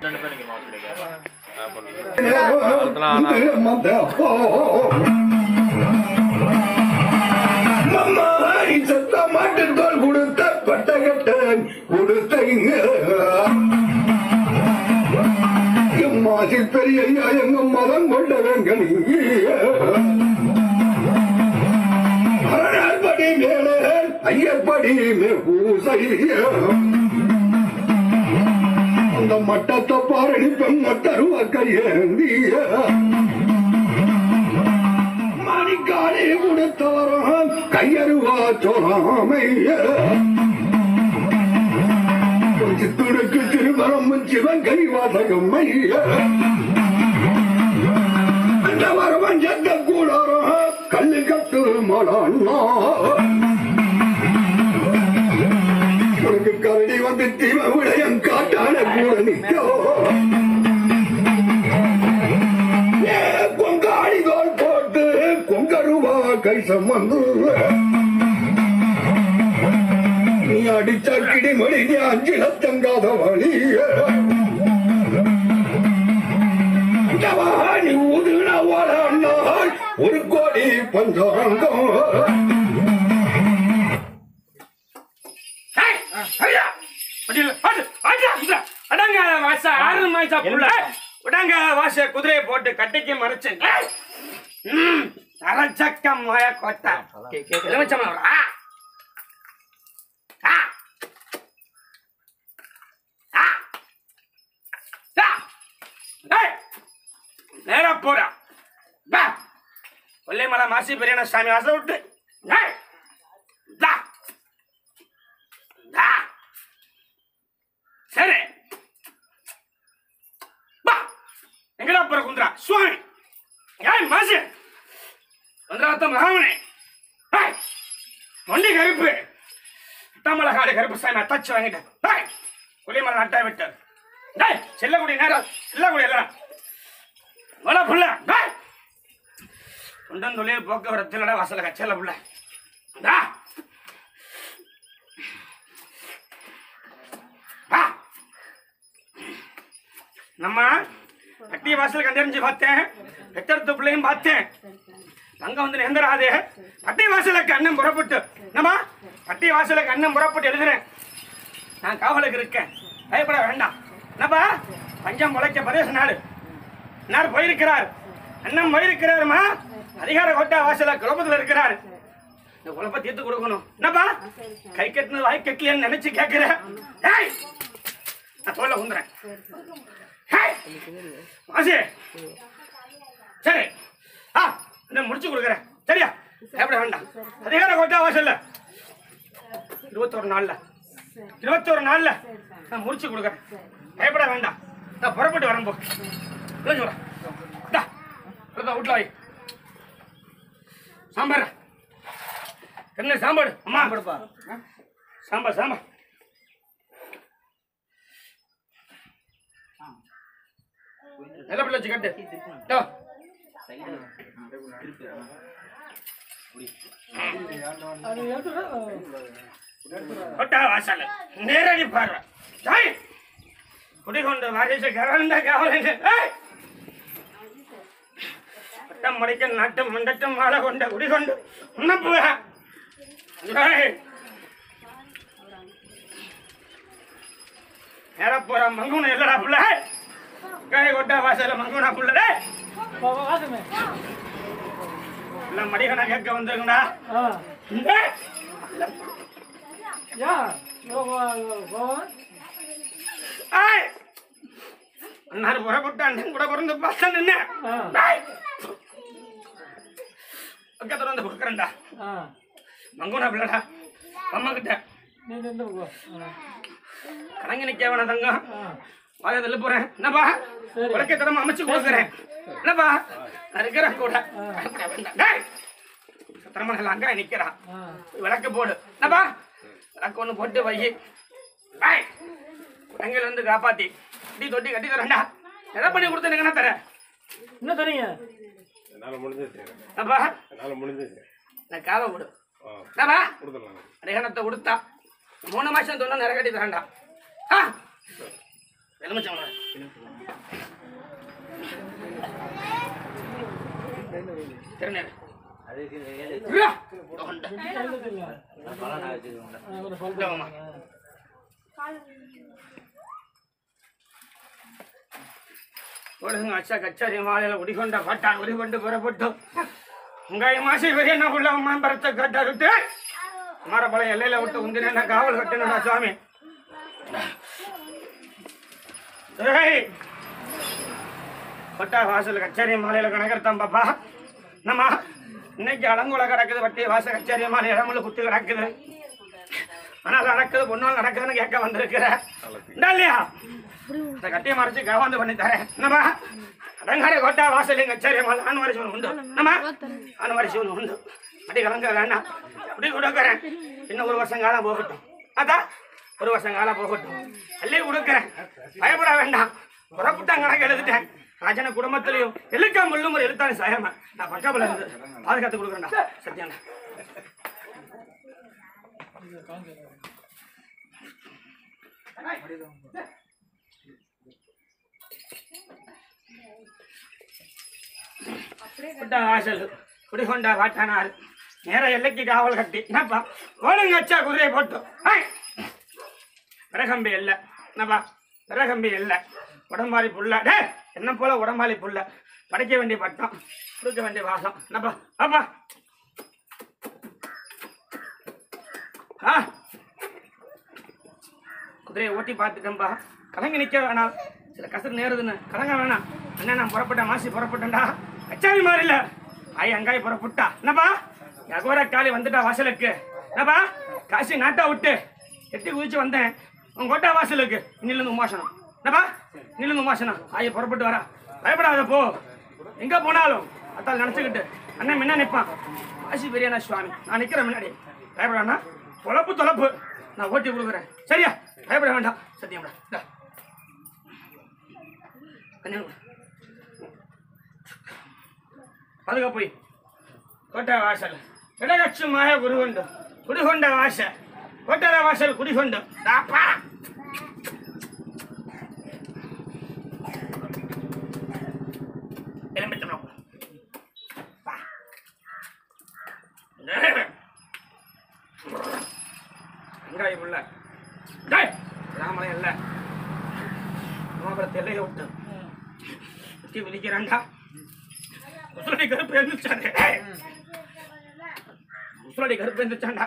மாட்டுத்தோல் கொடுத்த பட்டகட்டன் கொடுத்தீங்க மாசி பெரிய எங்க மதம் கொண்டவங்க படி மேல ஐயப்படி பூசை அந்த மட்டத்தை பாரணி பெண்ண தருவ கையேந்திய மணிக்காலே கொடுத்தவரம் கையருவா சொல்லாமைய சித்துடுக்கு திருமரம் சிவன் கைவாசகம் மைய அந்த வரவன் எந்த கூடாரம் கல்லு கட்டு மலன்னா உனக்கு கரடி வந்து தீவ விடயம் காட்டான கூட நிற்கோ கொங்காடி தோல் போட்டு கொங்கருவா கை சம்பந்து நீ அடிச்ச கிடிமொழி நீ அஞ்சு லட்சங்காத வழிய நீ ஊதுன ஓடாண்டால் ஒரு கோடி பஞ்சாங்கம் குதிரையை போட்டு கட்டைக்கு மறைச்சேன் அரச்சக்கம் மாய கோட்டை நேரா போறா கொல்லைமலை மாசி பெரியன சாமி வாசல் விட்டு சரி எங்கடா போற குந்திரா சுவாமி மாசி குந்திராத்த மகாமனே ஒண்டி கருப்பு தமிழகாடு கருப்பு சாமி அத்தாச்சு வாங்கிட்டேன் கொல்லைமலை நட்டா விட்டார் செல்லக்கூடிய நேரம் செல்லக்கூடிய எல்லாம் வள புள்ள தொண்டன் தொழில் போக்குவரத்துல வாசல கச்சல புள்ள நம்ம கட்டிய வாசல் கண்டறிஞ்சு பார்த்தேன் பெற்றெடுத்த பிள்ளையும் பார்த்தேன் அங்க வந்து நேர்ந்தராதே கட்டிய வாசலுக்கு அண்ணன் புறப்பட்டு நம்ம கட்டிய வாசலுக்கு அண்ணன் புறப்பட்டு எழுதுறேன் நான் காவலுக்கு இருக்கேன் பயப்பட வேண்டாம் என்னப்பா பஞ்சம் முளைக்க பிரதேச நாடு என்னார் போயிருக்கிறார் அண்ணன் போயிருக்கிறாருமா அதிகார கோட்டா வாசல குழப்பத்தில் இருக்கிறார் இந்த குழப்ப தீர்த்து கொடுக்கணும் என்னப்பா கை கட்டினது வாய் கட்டலன்னு நினைச்சு கேட்கிறேன் நான் தோல்ல குந்துறேன் வாசி சரி முடிச்சு கொடுக்குறேன் சரியா பயப்பட வேண்டாம் அதிகார கோட்டா வாசல்ல 21 நாள்ல நான் முடிச்சு கொடுக்குறேன் பயப்பட வேண்டாம் நான் புறப்பட்டு வரேன் போ வீட்டுல வை சாம்பார் என்ன சாம்பார் அம்மா கொடுப்பா சாம்பார் சாம்பார் நல்ல பிள்ளை வச்சு கட்டு கொட்டா வாசல் நேரடி பார்வை குடிகொண்டு வாரிசு கரண்ட காவல் பட்டம் முடிக்க நாட்டம் மண்டட்டம் வாழ கொண்ட குடிகொண்டு உன்னப்பு நேர போற மங்குன இல்லடா புள்ள கை கொட்டா வாசல மங்குனா புள்ளடே எல்லாம் மடிகனா கேட்க வந்துருங்கடா அண்ணாரு புறப்பட்டு அண்ணன் கூட பிறந்து பார்த்தா நின்ன பக்கத்துல வந்து கொடுக்குறேன்டா மங்குனா பிள்ளடா அம்மா கிட்ட கணங்க நிக்க வேணா தங்கம் வாயதில்ல போறேன் என்னப்பா உலக்கை தரமா அமைச்சு கொடுக்குறேன் என்னப்பா நான் இருக்கிறேன் கூட சத்திரமா நல்லா அங்க நிக்கிறான் விளக்கு போடு என்னப்பா விளக்கு ஒண்ணு போட்டு வை குடங்கில இருந்து காப்பாத்தி இப்படி தொட்டி கட்டி தரேன்டா எதை பண்ணி கொடுத்து என்ன தர என்ன தரீங்க நான் காவை கொடு அடையாளத்தை கொடுத்தா 3 மாசம் தொண்ணா நிறைய கட்டி தரேன்டா அச்சா கச்சாரி மாலையில உடிகொண்ட பட்டான் உடிகொண்டு புறப்பட்டு உங்காய மாசி பெரிய என்ன உள்ள மாம்பரத்தை கட்ட விட்டு மரப்பழம் எல்லையில விட்டு உந்தின காவல் கட்டணுடா சுவாமி. பட்டா வாசல் கச்சேரி மாலையில கணக்கிறதான் பாப்பா. நம்ம இன்னைக்கு அலங்குல கிடக்குது, வட்டி வாச கச்சேரி மாலை இடமுள்ள குத்து கிடக்குது. ஆனால் நடக்குது பொண்ணால் நடக்குதுன்னு கேட்க வந்திருக்கிற இல்லையா? இந்த கட்டியை மறைச்சு கவாந்து பண்ணி தரேன். என்னப்பா அடங்கார கோட்டா வாசல் கச்சேரி மாலை அனுமரிசி ஒன்று உண்டு. நம்ம அனுமரிசி ஒன்று உண்டு. அப்படி கலங்க வேண்டாம், அப்படி கொடுக்குறேன். இன்னும் 1 வருஷம் காலம் போகட்டும். அதான் 1 வருஷம் காலம் போகட்டும். அள்ளி கொடுக்குறேன், பயப்பட வேண்டாம். புறப்பட்டான் கணக்கு எழுதிட்டேன். ராஜன குடும்பத்திலையும் எழுக்கா முள்ளும் ஒரு எழுத்தானே சாயமா நான் பக்கத்தில் இருந்து பாதுகாத்து கொடுக்குறேன்டா. சத்தியாண்டா வாசல் குடிகொண்டா வாட்டானாரு நேர எல்லைக்கு காவல் கட்டி என்னப்பா ஓடுங்க அச்சா குதிரையை போட்டு விறகம்பி இல்லை. என்னப்பா விறகம்பி இல்லை, உடம்பாளி புள்ள. டே என்ன போல உடம்பாளி புள்ள, படைக்க வேண்டிய பட்டம், கொடுக்க வேண்டிய வாசம். என்னப்பா அப்பா குதிரையை ஓட்டி பார்த்துட்டேன்பா. கலங்கி நிற்க வேணாம், சில கசரு நேருதுன்னு கலங்க வேணாம். அண்ணா நான் புறப்பட்டேன், மாசி புறப்பட்டேன்டா. கச்சாரி மாதிரி இல்லை, ஆய் அங்காய் புறப்பட்டா. என்னப்பா யகோர காலி வந்துட்டா வாசலுக்கு. என்னப்பா காசி நாட்டா விட்டு எட்டி குதிச்சு வந்தேன் உன் கோட்டா வாசலுக்கு. இன்னிலிருந்து உமாசனம். என்னப்பா இன்னிலிருந்து உமாசனம். ஆயை புறப்பட்டு வரா, பயப்படாத போ. எங்க போனாலும் அத்தால் நினைச்சுக்கிட்டு அண்ணன் முன்ன நிற்பான். காசி பெரியண்ணா சுவாமி, நான் நிற்கிறேன் முன்னாடி. பயப்படாண்ணா, தொலைப்பு தொலைப்பு நான் ஓட்டி கொடுக்குறேன். சரியா? பயப்பட வேண்டாம். சத்தியம்டா. அதுக்கு போய் கோட்டை வாசல் இடகட்சுமாக குடிகொண்டு குடிகொண்ட வாசல் கோட்டர வாசல் குடிகொண்டு வெங்காயம் உள்ள ராமலை இல்ல மாபுரத்தை எல்லையை விட்டு சுற்றி விதிக்கிறாண்டா. முசலடி கருப்பு எழுந்துச்சாண்டே, முசலடி கருப்பு எழுந்துச்சாண்டா.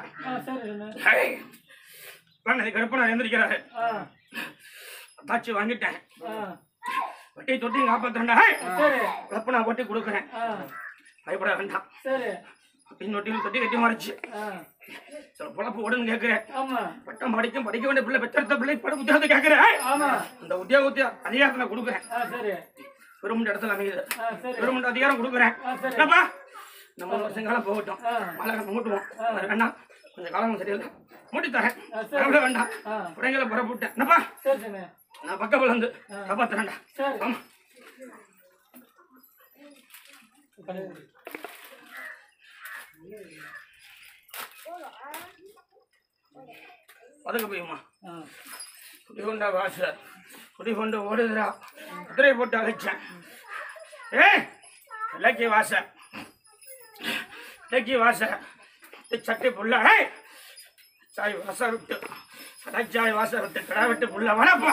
கருப்பு நான் எழுந்திருக்கிறாரு. தாச்சி வாங்கிட்டேன், வட்டி தொட்டி காப்பாத்துறேன்டா. கருப்பு நான் ஒட்டி கொடுக்குறேன், பயப்பட வேண்டாம். இன்னொட்டியில் தொட்டி கட்டி மாறிச்சு. சில பொழப்பு உடனே கேட்கிறேன். பட்டம் படிக்க வேண்டிய பிள்ளை, பெற்றெடுத்த பிள்ளை பட உத்தியோகத்தை கேட்கிறேன். அந்த உத்தியோகத்தை அதிகாரத்தை கொடுக்குறேன். பெருமண்ட இடத்துல அமையுது, பெருமண்ட அதிகாரம் கொடுக்குறேன். என்னப்பா இந்த 3 வருஷம் காலம் போகட்டும், மழை மூட்டுவோம். வேண்டாம், கொஞ்சம் காலம் சரியில்லை, மூட்டி தரேன். பயப்பட வேண்டாம். உடைங்களை புறப்பட்டேன். என்னப்பா நான் பக்கத்தில் வந்து காப்பாத்துறேன்டா. ஆமா அதுக்கு போயுமா குடிகொண்டா வாச குடிகொண்டு ஓடுதுரா. குதிரை போட்டு அழைச்சேன். இலக்கிய வாச இலக்கிய வாச சட்டை புள்ள சாய் வாச விட்டு கடைச்சாய் வாச விட்டு கடை விட்டு புள்ள வனப்பா.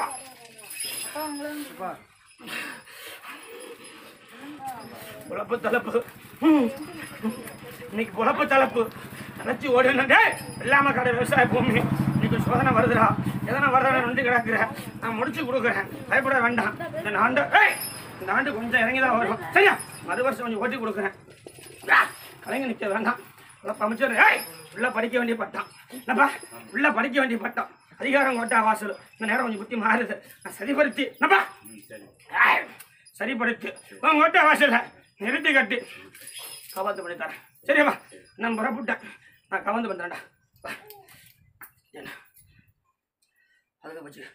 பொழப்பு தலைப்பு இன்னைக்கு பொழப்பு தலைப்பு நினைச்சு ஓடுனே இல்லாம கடை விவசாய பூமி. இன்னைக்கு சோதனை வருதுடா, எதனா வருதா நொண்டு கிடக்குற, நான் முடிச்சு கொடுக்குறேன். பயப்பட வேண்டாம். இந்த ஆண்டு கொஞ்சம் இறங்கிதான் வரும். சரியா? மறு வருஷம் கொஞ்சம் ஓட்டி கொடுக்குறேன். கலைஞர் நிற்க வேண்டாம். அமைச்சர் உள்ள படிக்க வேண்டிய பட்டம். என்னப்பா உள்ள படிக்க வேண்டிய பட்டம், அதிகாரம் கோட்டா வாசல். இந்த நேரம் கொஞ்சம் புத்தி மாறுது, நான் சரிப்படுத்தி என்னப்பா சரிப்படுத்தி உன் கோட்டா வாசல நிறுத்தி கட்டி கவாந்து பண்ணி தரேன். சரியாப்பா நான் புறப்பட்டேன், நான் கவாந்து பண்ணுறேன்டா. என்ன அதுக்கு போச்சு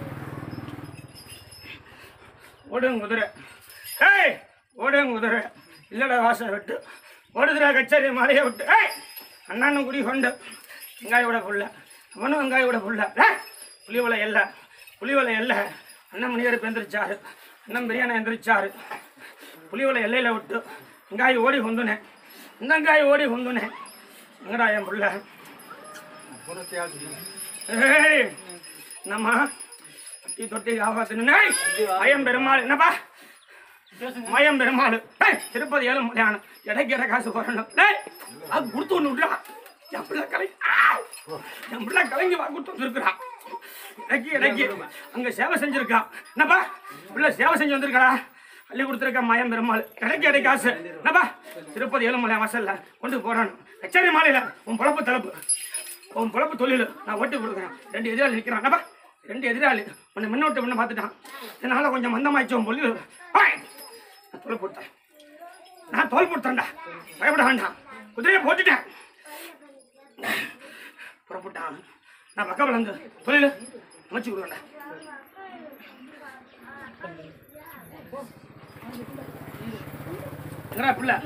ஓடுங்க குதிரை, ஓடுங்க குதிரை. இல்லடா வாசல் விட்டு ஓடுதுரா கச்சேரி மாலையை விட்டு ஏய் அண்ணானும் குடி கொண்டு வெங்காயோட புள்ள அவனும் வெங்காயோட புள்ள புளிவலை எல்லை புளிவலை எல்லை அண்ணன் மணியரப்பு எந்திரிச்சாரு அண்ணன் பிரியாணி எந்திரிச்சாரு புளிவலை எல்லையில் விட்டு வெங்காயம் ஓடி கொண்டுனேன் இந்த வெங்காயம் ஓடி கொண்டுனேன் எங்கடா என் புள்ள ஏய் என்னம்மா தொட்டி தொட்டி காப்பாத்தணுனே மயம் பெருமாள் என்னப்பா மயம் பெருமாள் திருப்பதி ஏழுமலையான இடைக்கிற காசு போறணும் அது கொடுத்து ஒன்று விட்டுறான் என் பிள்ளை கலங்கி வா கொடுத்து வந்துருக்குறான் இடைக்கு அங்க சேவை செஞ்சிருக்கான் என்னப்பா பிள்ளை சேவை செஞ்சு வந்திருக்கா அள்ளி கொடுத்துருக்க மயம் பெருமாள் இடை காசு என்னப்பா திருப்பதி ஏழுமலை வாசல்ல கொண்டு போறான் கச்சேரி மாலையில உன் பொழப்பு தொழில் நான் ஓட்டி கொடுக்குறேன் 2 எதிராளி நிற்கிறான் என்னப்பா 2 எதிராளி உன்னை முன்னோட்டு முன்ன பார்த்துட்டான் இதனால கொஞ்சம் மந்தமாயிச்சோம் பொல்லு நான் தோல் போட்டேன்டா பயப்பட வேண்டாம் குதிரையை போட்டுட்டேன் புறப்பட்டான் நான் பக்கம் வளர்ந்து தொழில் அமைச்சு கொடுவேன்டா என்னடா பிள்ளை